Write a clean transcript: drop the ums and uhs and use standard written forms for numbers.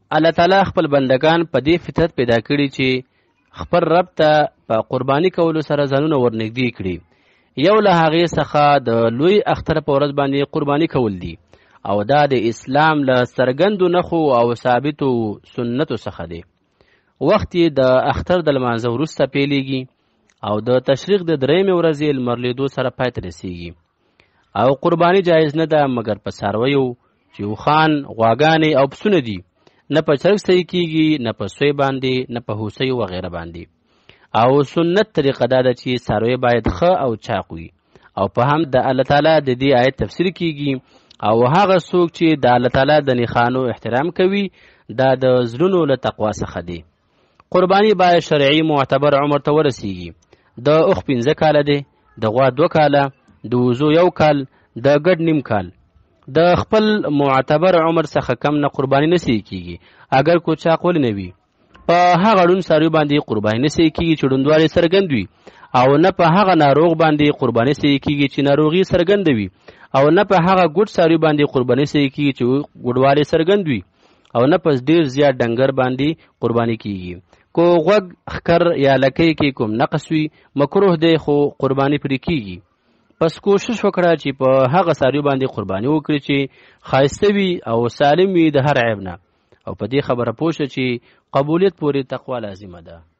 الله تعالی خپل بندگان په دې فطرت پیدا کړي چې خپل رب ته په قرباني کولو سره ځانونه ورنږدې کړي. یو له هغې څخه د لوی اختر په ورځ باندې قرباني کول دي، او دا د اسلام له څرګندو نښو او ثابتو سنتو څخه دی. وخت یې د اختر د لمانځه وروسته پیلېږي او د تشریق د درېیمې ورځې لمر لیدو سره پای ته رسېږي. او قرباني جایز نه ده مګر په څارویو چې اوښان، غواګانې او پسونه دي. نه په چرګ صحیح کېږي، نه په سوی باندې، نه په هوسیو وغیره باندې. او سنت طریقه دا ده چې څاروی باید ښه او چاق وي. او په هم د الله تعالی د دې آیت تفسیر کېږي. او هغه څوک چې د الله تعالی د نښانو احترام کوي دا د زړونو له تقوا څخه دی. قرباني باید شرعي معتبر عمر ته ورسیږي. د اوښ 5 کاله دی، د غوا 2 کاله، د وزو 1 کال، د ګډ نیم کال. د خپل معتبر عمر څخه کم نه قرباني نه صحیح کېږي اگر کوچاق ولې نه وي. په هغه ړوند څاروي باندې قرباني نه صحیح کېږي چې ړوندوالی څرګند وي، او نه په هغه ناروغ باندې قرباني صحیح کېږي چې ناروغي څرګنده وي، او نه په هغه ګوډ څاروي باندې قرباني صحیح کېږي چې ګوډوالی څرګند وي، او نه په ډېر زیات ډنګر باندې قرباني کېږي. کو غوږ، ښکر یا لکۍ کې کوم نقص وي مکروه دی، خو قرباني پرې کېږي. پس کوشش وکړه چې په هغه څاروي باندې قرباني وکړي چې ښایسته وي او سالم وي د هر عیب نه. او په دې خبره پوه شه چې قبولیت پورې تقوا لازمه ده.